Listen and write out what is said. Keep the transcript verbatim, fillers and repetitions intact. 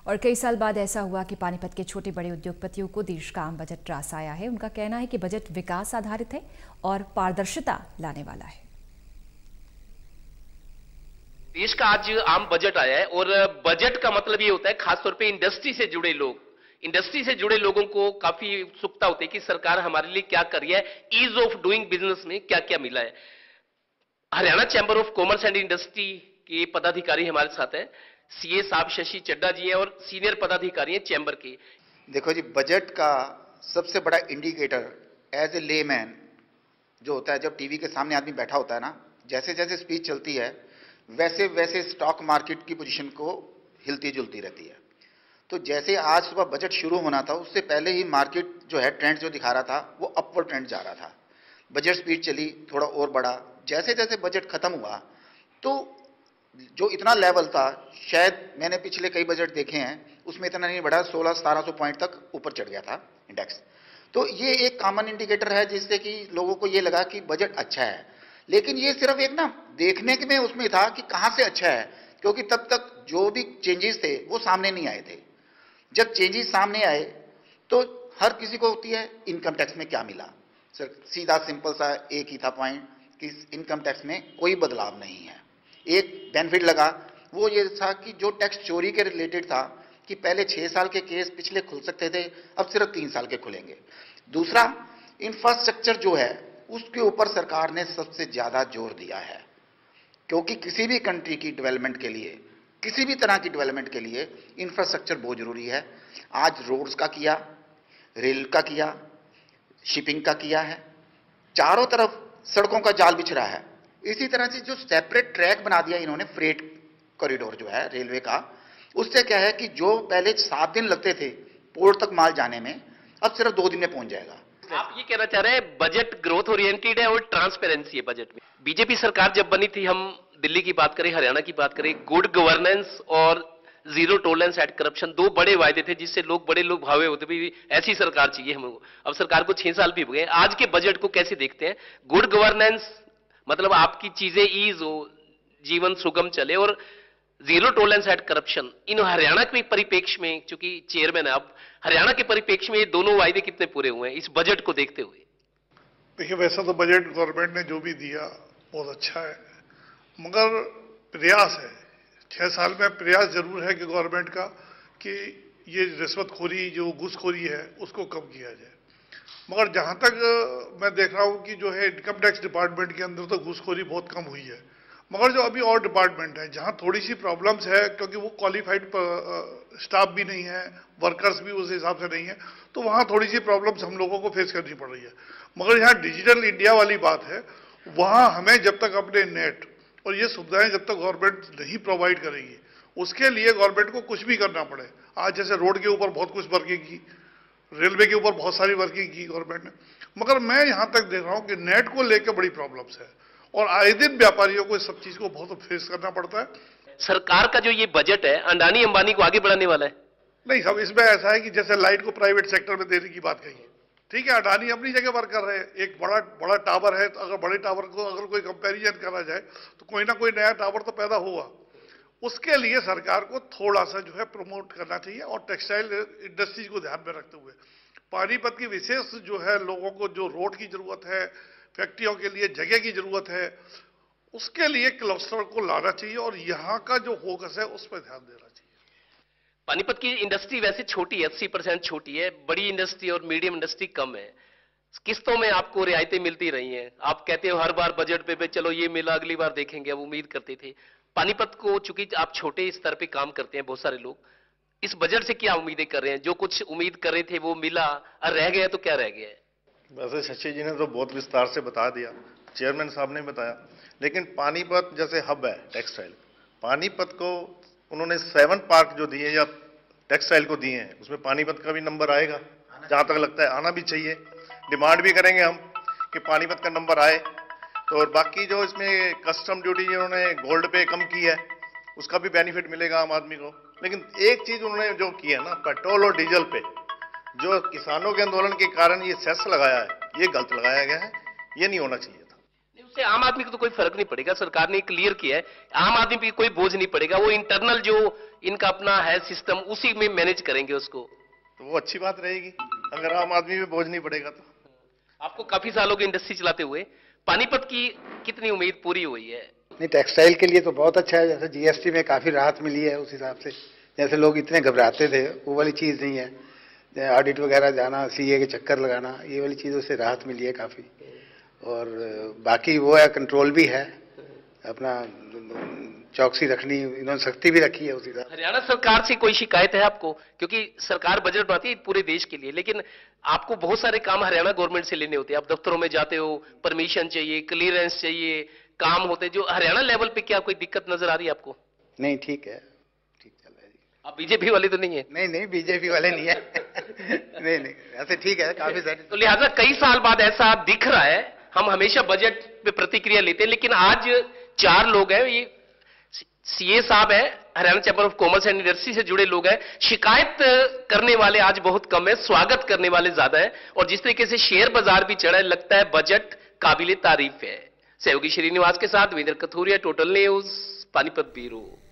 और कई साल बाद ऐसा हुआ कि पानीपत के छोटे बड़े उद्योगपतियों को देश का आम बजट रास आया है। उनका कहना है कि बजट विकास आधारित है और पारदर्शिता लाने वाला है। देश का आज आम बजट आया है और बजट का मतलब ये होता है खासतौर पे इंडस्ट्री से जुड़े लोग इंडस्ट्री से जुड़े लोगों को काफी उत्सुकता होती है कि सरकार हमारे लिए क्या कर रही है, ईज ऑफ डूइंग बिजनेस में क्या क्या मिला है। Haryana chamber of commerce and industry के पदाधिकारी हमारे साथ है, सीए साहब शशि चड्डा जी हैं और सीनियर पदाधिकारी हैं चैंबर के। देखो जी, बजट का सबसे बड़ा इंडिकेटर एज ए लेमैन जो होता है, जब टीवी के सामने आदमी बैठा होता है ना, जैसे जैसे स्पीच चलती है वैसे वैसे स्टॉक मार्केट की पोजीशन को हिलती जुलती रहती है। तो जैसे आज सुबह बजट शुरू होना था उससे पहले ही मार्केट जो है ट्रेंड जो दिखा रहा था वो अपवर्ड ट्रेंड जा रहा था। बजट स्पीड चली, थोड़ा और बढ़ा। जैसे जैसे बजट खत्म हुआ तो जो इतना लेवल था, शायद मैंने पिछले कई बजट देखे हैं उसमें इतना नहीं बढ़ा, सोलह सतारह सौ पॉइंट तक ऊपर चढ़ गया था इंडेक्स। तो ये एक कॉमन इंडिकेटर है जिससे कि लोगों को ये लगा कि बजट अच्छा है। लेकिन ये सिर्फ एक ना देखने के में उसमें था कि कहां से अच्छा है, क्योंकि तब तक जो भी चेंजेस थे वो सामने नहीं आए थे। जब चेंजेस सामने आए तो हर किसी को होती है इनकम टैक्स में क्या मिला। सर सीधा सिंपल सा एक ही था पॉइंट कि इनकम टैक्स में कोई बदलाव नहीं है। एक बेनिफिट लगा वो ये था कि जो टैक्स चोरी के रिलेटेड था कि पहले छह साल के केस पिछले खुल सकते थे, अब सिर्फ तीन साल के खुलेंगे। दूसरा, इंफ्रास्ट्रक्चर जो है उसके ऊपर सरकार ने सबसे ज्यादा जोर दिया है, क्योंकि किसी भी कंट्री की डेवलपमेंट के लिए, किसी भी तरह की डेवलपमेंट के लिए इंफ्रास्ट्रक्चर बहुत जरूरी है। आज रोड्स का किया, रेल का किया, शिपिंग का किया है, चारों तरफ सड़कों का जाल बिछ रहा है। इसी तरह से जो सेपरेट ट्रैक बना दिया इन्होंने फ्रेट कॉरिडोर जो है रेलवे का, उससे क्या है कि जो पहले सात दिन लगते थे पोर्ट तक माल जाने में, अब सिर्फ दो दिन में पहुंच जाएगा। आप ये कहना चाह रहे हैं बजट ग्रोथ ओरिएंटेड है और ट्रांसपेरेंसी है बजट में। बीजेपी सरकार जब बनी थी, हम दिल्ली की बात करें, हरियाणा की बात करें, गुड गवर्नेंस और जीरो टॉलरेंस एट करप्शन दो बड़े वायदे थे जिससे लोग बड़े लोग भावे होते भी ऐसी सरकार चाहिए हमको। अब सरकार को छह साल भी हो गए। आज के बजट को कैसे देखते हैं? गुड गवर्नेंस मतलब आपकी चीजें ईज हो, जीवन सुगम चले, और जीरो टॉलरेंस एट करप्शन, इन हरियाणा के परिप्रेक्ष्य में, चूंकि चेयरमैन है आप, हरियाणा के परिप्रेक्ष्य में ये दोनों वायदे कितने पूरे हुए हैं इस बजट को देखते हुए? देखिए, वैसा तो बजट गवर्नमेंट ने जो भी दिया बहुत अच्छा है, मगर प्रयास है, छह साल में प्रयास जरूर है कि गवर्नमेंट का कि ये रिश्वतखोरी जो घूसखोरी है उसको कम किया जाए। मगर जहां तक मैं देख रहा हूं कि जो है इनकम टैक्स डिपार्टमेंट के अंदर तो घूसखोरी बहुत कम हुई है, मगर जो अभी और डिपार्टमेंट है जहां थोड़ी सी प्रॉब्लम्स है, क्योंकि वो क्वालिफाइड स्टाफ भी नहीं है, वर्कर्स भी उस हिसाब से नहीं है, तो वहां थोड़ी सी प्रॉब्लम्स हम लोगों को फेस करनी पड़ रही है। मगर यहाँ डिजिटल इंडिया वाली बात है, वहां हमें जब तक अपने नेट और ये सुविधाएं जब तक गवर्नमेंट नहीं प्रोवाइड करेगी, उसके लिए गवर्नमेंट को कुछ भी करना पड़े। आज जैसे रोड के ऊपर बहुत कुछ वर्किंग की, रेलवे के ऊपर बहुत सारी वर्किंग की गवर्नमेंट ने, मगर मैं यहां तक देख रहा हूं कि नेट को लेकर बड़ी प्रॉब्लम्स है और आए दिन व्यापारियों को इस सब चीज को बहुत फेस करना पड़ता है। सरकार का जो ये बजट है अंडानी अंबानी को आगे बढ़ाने वाला है? नहीं साहब, इसमें ऐसा है कि जैसे लाइट को प्राइवेट सेक्टर में देने की बात कही, ठीक है, अडानी अपनी जगह वर्क कर रहे हैं। एक बड़ा बड़ा टावर है, तो अगर बड़े टावर को अगर कोई कंपैरिजन करा जाए तो कोई ना कोई नया टावर तो पैदा होगा। उसके लिए सरकार को थोड़ा सा जो है प्रमोट करना चाहिए, और टेक्सटाइल इंडस्ट्रीज को ध्यान में रखते हुए पानीपत की विशेष जो है लोगों को जो रोड की जरूरत है, फैक्ट्रियों के लिए जगह की जरूरत है, उसके लिए क्लस्टर को लाना चाहिए और यहाँ का जो फोकस है उस पर ध्यान देना चाहिए। पानीपत की इंडस्ट्री वैसे छोटी है, अस्सी परसेंट छोटी है, बड़ी इंडस्ट्री और मीडियम इंडस्ट्री कम है। किस्तों में आपको रियायतें मिलती रही हैं। आप कहते हो हर बार बजट पे, पे चलो ये मिला अगली बार देखेंगे, अब उम्मीद करते थे। पानीपत को चूंकि आप छोटे स्तर पे काम करते हैं, बहुत सारे लोग इस बजट से क्या उम्मीदें कर रहे हैं? जो कुछ उम्मीद कर रहे थे वो मिला और रह गया तो क्या रह गया है? वैसे शशि जी ने तो बहुत विस्तार से बता दिया, चेयरमैन साहब ने बताया, लेकिन पानीपत जैसे हब है टेक्सटाइल, पानीपत को उन्होंने सेवन पार्क जो दिए या टेक्सटाइल को दिए हैं, उसमें पानीपत का भी नंबर आएगा, जहां तक लगता है आना भी चाहिए। डिमांड भी करेंगे हम कि पानीपत का नंबर आए। तो और बाकी जो इसमें कस्टम ड्यूटी जिन्होंने गोल्ड पे कम की है उसका भी बेनिफिट मिलेगा आम आदमी को। लेकिन एक चीज उन्होंने जो की है ना, पेट्रोल और डीजल पे जो किसानों के आंदोलन के कारण ये सेस लगाया है, ये गलत लगाया गया है, ये नहीं होना चाहिए था। से आम आदमी को तो कोई फर्क नहीं पड़ेगा, सरकार ने क्लियर किया है, आम आदमी पे कोई बोझ नहीं पड़ेगा, वो इंटरनल जो इनका अपना है सिस्टम उसी में मैनेज करेंगे उसको। तो वो अच्छी बात रहेगी अगर आम आदमी पे बोझ नहीं पड़ेगा तो। आपको काफी सालों की इंडस्ट्री चलाते हुए पानीपत की कितनी उम्मीद पूरी हुई है? नहीं, टेक्सटाइल के लिए तो बहुत अच्छा है, जैसे जीएसटी में काफी राहत मिली है, उस हिसाब से जैसे लोग इतने घबराते थे वो वाली चीज नहीं है, ऑडिट वगैरह जाना, सीए के चक्कर लगाना, ये वाली चीजों से राहत मिली है काफी। और बाकी वो है, कंट्रोल भी है, अपना चौकसी रखनी, इन्होंने सख्ती भी रखी है उसी तरह। हरियाणा सरकार से कोई शिकायत है आपको? क्योंकि सरकार बजट बनाती है पूरे देश के लिए, लेकिन आपको बहुत सारे काम हरियाणा गवर्नमेंट से लेने होते हैं, आप दफ्तरों में जाते हो, परमिशन चाहिए, क्लियरेंस चाहिए, काम होते हैं, जो हरियाणा लेवल पे क्या कोई दिक्कत नजर आ रही है आपको? नहीं, ठीक है, ठीक चल रहा है जी। आप बीजेपी वाले तो नहीं है? नहीं नहीं, बीजेपी वाले नहीं है। नहीं नहीं, ऐसे ठीक है, काफी सारी। तो लिहाजा कई साल बाद ऐसा दिख रहा है, हम हमेशा बजट पे प्रतिक्रिया लेते हैं, लेकिन आज चार लोग हैं, ये सीए साहब है, Haryana chamber of commerce and industry से जुड़े लोग हैं, शिकायत करने वाले आज बहुत कम है, स्वागत करने वाले ज्यादा है, और जिस तरीके से शेयर बाजार भी चढ़ा है, लगता है बजट काबिले तारीफ है। सहयोगी श्रीनिवास के साथ Virendra Kathuria, total news, Panipat bureau.